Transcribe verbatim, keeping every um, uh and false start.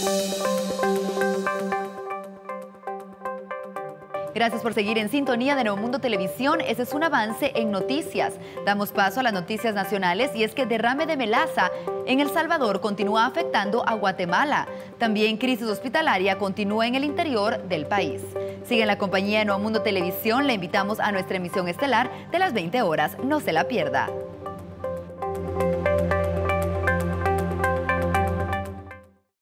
Gracias por seguir en sintonía de Nuevo Mundo Televisión. Este es un avance en noticias. Damos paso a las noticias nacionales y es que el derrame de melaza en El Salvador continúa afectando a Guatemala. También crisis hospitalaria continúa en el interior del país. Sigue en la compañía de Nuevo Mundo Televisión. Le invitamos a nuestra emisión estelar de las veinte horas. No se la pierda.